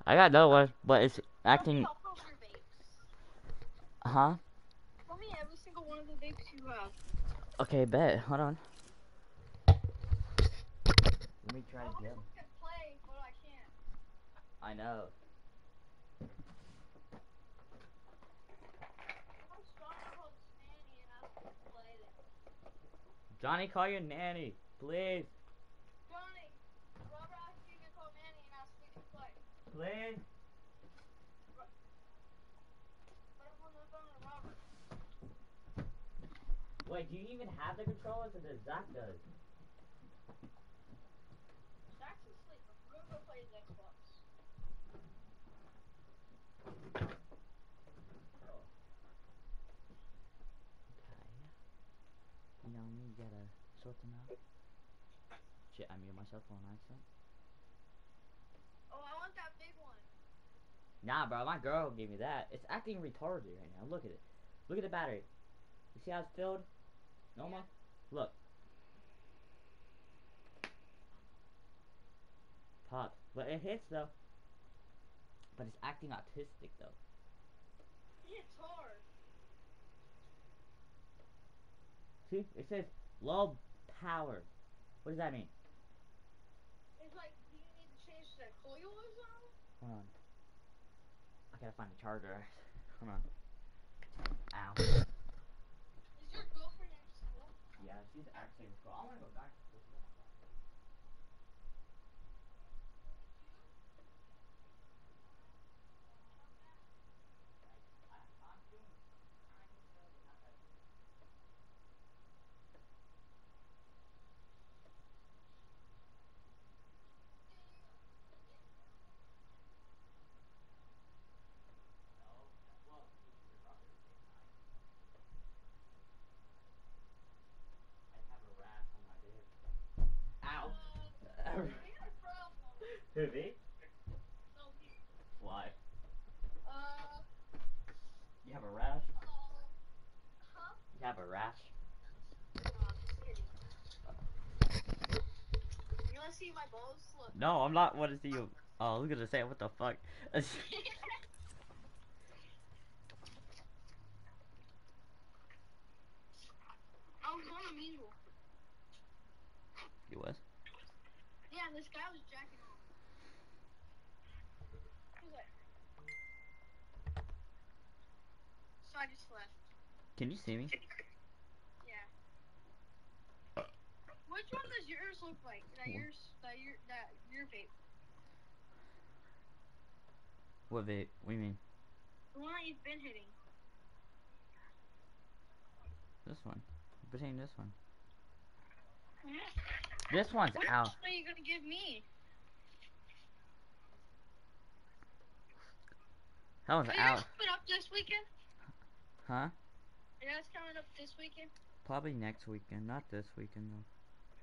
I got another one, but it's Tell me acting. all of your vapes. Huh? Tell me every single one of the vapes you have. Okay, bet. Hold on. Let me try I to wish get 'em. I could play, but I can't. I know. I'm strong called Nanny and ask me to play it. Johnny, call your nanny, please. Johnny, Robert asked me to call Nanny and ask me to play. Please. But I'm on the phone with Robert. Wait, do you even have the controllers, or does Zach does? Zach's asleep. I'm gonna go play his Xbox. Oh. Okay. You know me, you gotta sort them out. Shit, I muted myself on accident. Oh, I want that big one. Nah, bro, my girl gave me that. It's acting retarded right now. Look at it. Look at the battery. You see how it's filled? Noma? Yeah. Look. Pop. But it hits, though. But it's acting autistic, though. It's hard. See? It says low power. What does that mean? It's like, do you need to change the coil or something? Hold on. I gotta find the charger. Hold on. Ow. Is your girlfriend in school? Yeah, she's actually in school. I wanna go back to school. Me too. I'm doing kind of good, but not that good. No, well, me and your brother at the same time. I have a rash on my dick. Ow. We got a problem. Who, me? No, you. Why? Uh, You have a rash? huh? You have a rash? No, I'm just kidding. You wanna see my balls? Look. No, I'm not. What is you? Oh, look at the say. What the fuck? I was on a measle. You was? Yeah, and this guy was jacking off. He was like, so I just left. Can you see me? Yeah. Which one does yours look like? That your vape. What vape? What do you mean? The one that you've been hitting. This one. Between this one. Yeah. This one's What out. are you gonna give me? That one's Are you out. guys coming up this weekend? Huh? Are you guys coming up this weekend? Probably next weekend. Not this weekend though.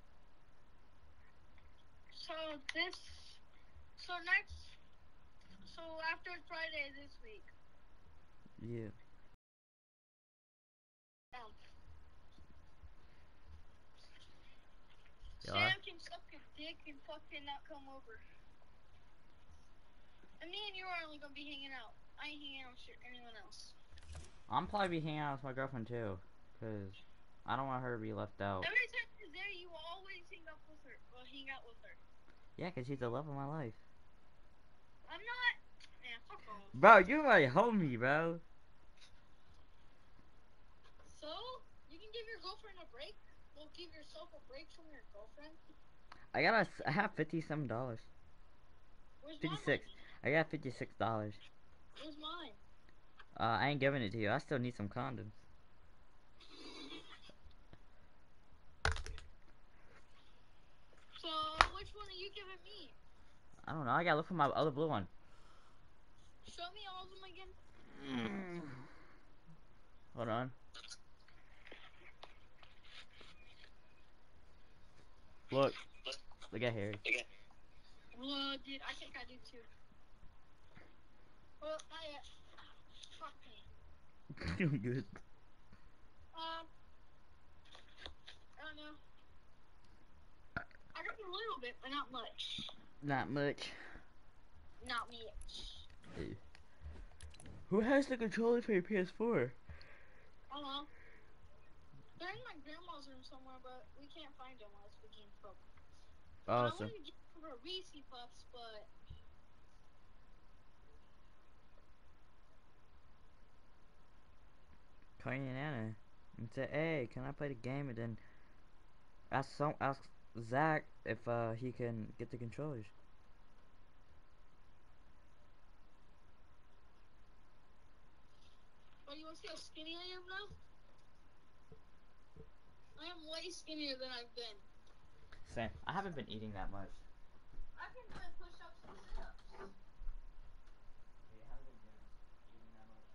So this, so next, so after Friday this week. Yeah. Um, You are? Sam can suck a dick and fucking not come over. And me and you are only gonna be hanging out. I ain't hanging out with anyone else. I'm probably be hanging out with my girlfriend too, cause I don't want her to be left out. Every time you're there, you always hang up with her. Or hang out with her. Yeah, cause she's the love of my life. I'm not. Man, fuck off. Bro, you're my homie, bro. So you can give your girlfriend a break. Well, give yourself a break from your girlfriend. I have $57. Where's my 56. money? I got $56. Where's mine? I ain't giving it to you. I still need some condoms. So which one are you giving me? I don't know. I gotta look for my other blue one. Show me all of them again. Hold on. Look. Look at Harry. Well, dude, I think I do too. Well, not yet. Fuck me. Doing good. I don't know. I got a little bit, but not much. Not much. Not me. Hey. Who has the controller for your PS4? Uh-huh. They're in my grandma's room somewhere, but we can't find them unless we game from. Oh, I so wanted to get for Reese Puffs, but call your nana and say, "Hey, can I play the game?" And then ask Zach if he can get the controllers. you want to see how skinny I am now? I am way skinnier than I've been. Same. I haven't been eating that much. I've been doing push-ups and sit-ups. Yeah, I haven't been eating that much.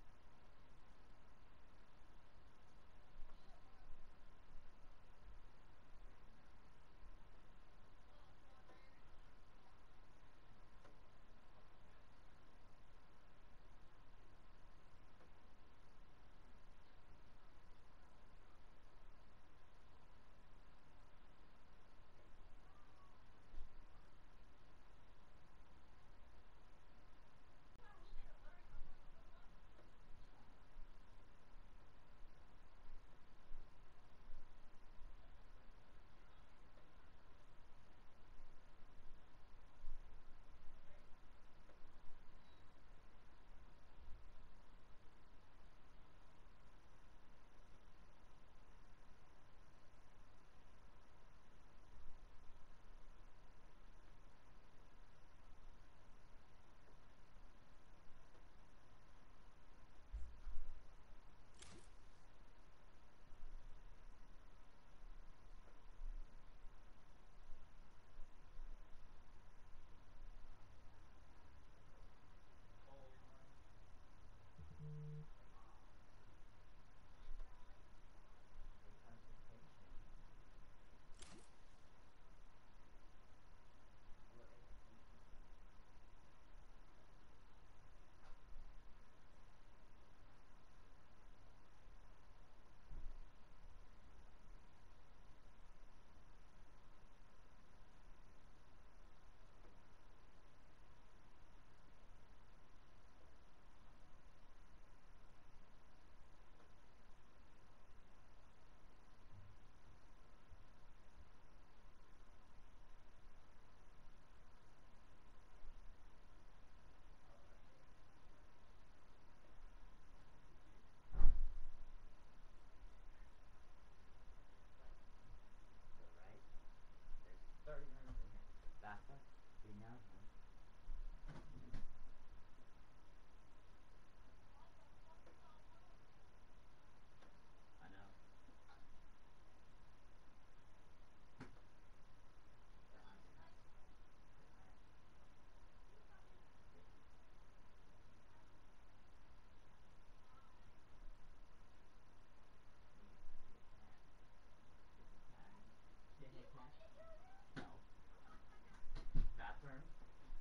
Cold one. Resuscitation. What is resuscitation? Oh, that's it. Right. To the right. There's 30 rooms in here. Bathroom. Greenhouse room. I know. Behind your house. Behind. Yeah. Me. The cat. Is the cat in here? Skinhead cat? No. Bathroom.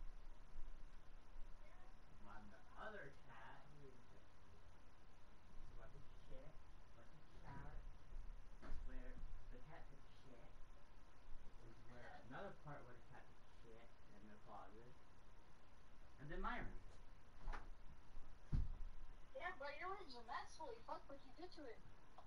My other cat, who is this? This is where I took a shit. Where I took a shower. This is where the cat took a shit. This is where another part where the cat took a shit in the closet. And then my room. Yeah, but your room's a mess. Holy fuck, what'd you do to it?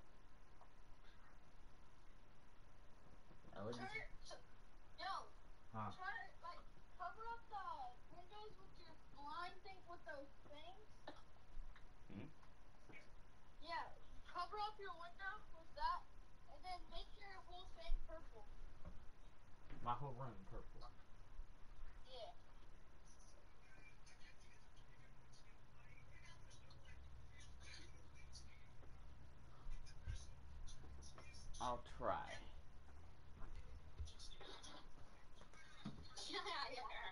Elegant. Yo, Huh. try to, like, cover up the windows with your blind thing, with those things. Hmm? Yeah, cover up your window with that, and then make your whole thing purple. My whole room purple. Yeah. I'll try. Yeah, yeah.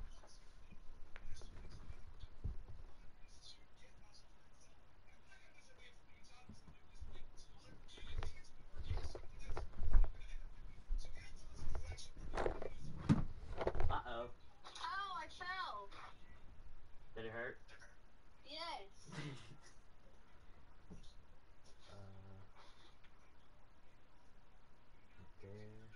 Uh-oh. Ow, I fell. Did it hurt? Yes. Right there.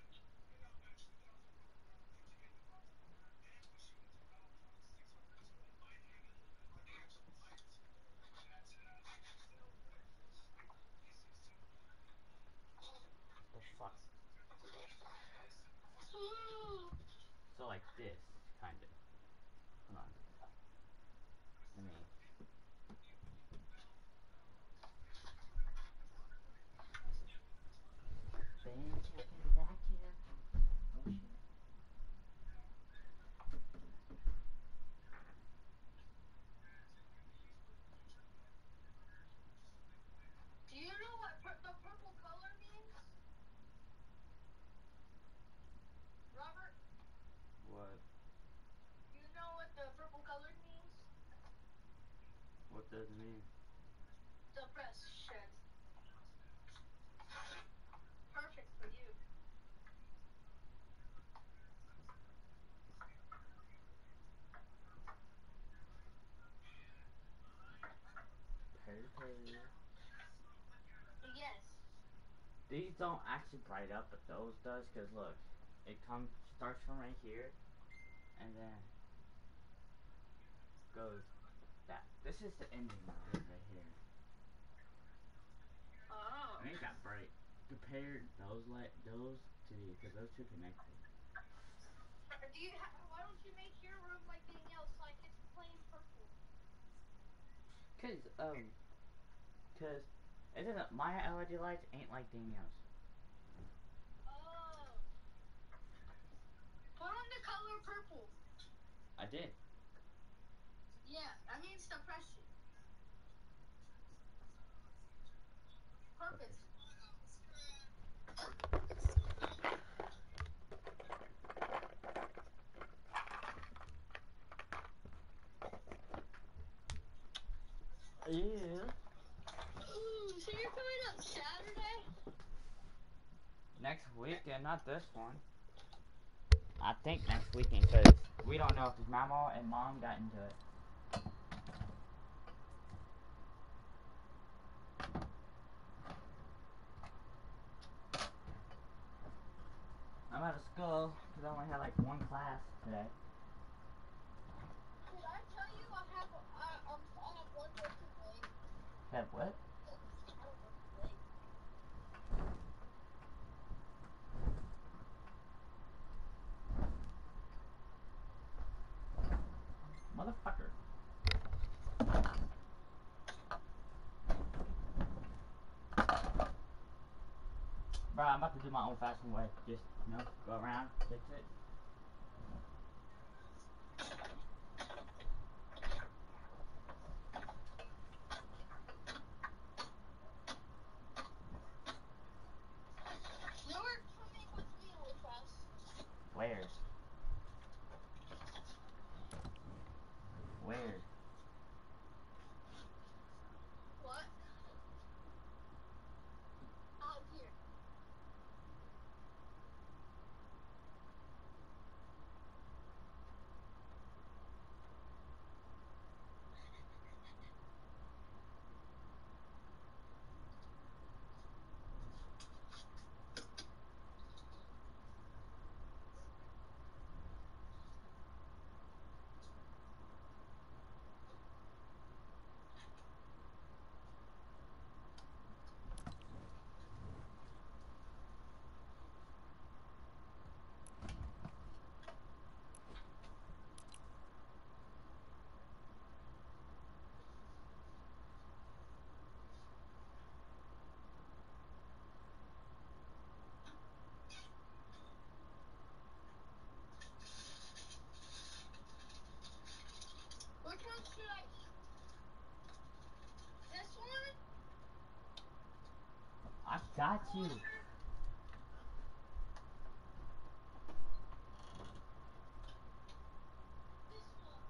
What does it mean? The best shit. Perfect for you. Purple. Yes. These don't actually bright up, but those does, cause look, it starts from right here, and then goes that. This is the ending now, right here. Oh. And it got bright. Compare those to these, cause those two connected. Why don't you make your room like Danielle's, like it's plain purple? Cause cause it doesn't. My LED lights ain't like Danielle's. Oh. Put on the color purple. I did. Yeah, that means depression. Perfect. Yeah. Ooh, so you're coming up Saturday? Next weekend, not this one. I think next weekend, cause we don't know if his mama and mom got into it. I'm out of school because I only had like one class today. Did I tell you I have one broken leg? Have what? I have a broken leg. Motherfucker. Bro, I'm about to do my old fashioned way. Just, go around, fix it. You're coming with me, Lucas. Where? Where? What? Out here. Which one should I eat? This one? I got you. Or this one?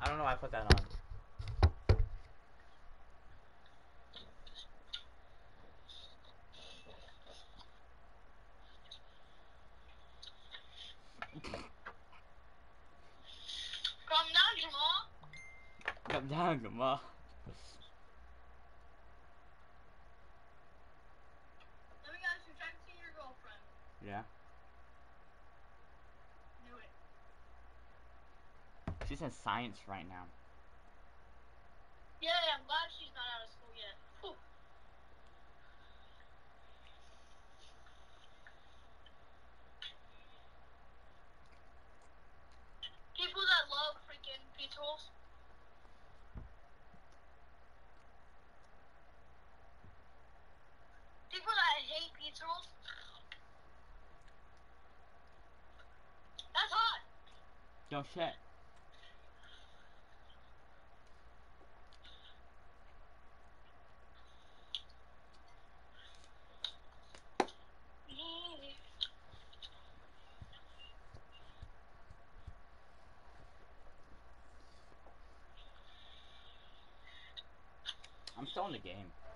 I don't know why I put that on. Calm down, Jamal. Calm down, Jamal. Let me guess, you're texting your girlfriend. Yeah. Knew it. She's in science right now. Yeah, I'm glad she's not out of school yet. Whew. People that love freaking pizza rolls. People that hate pizza rolls. That's hot. Yo, shit. I'm still in the game.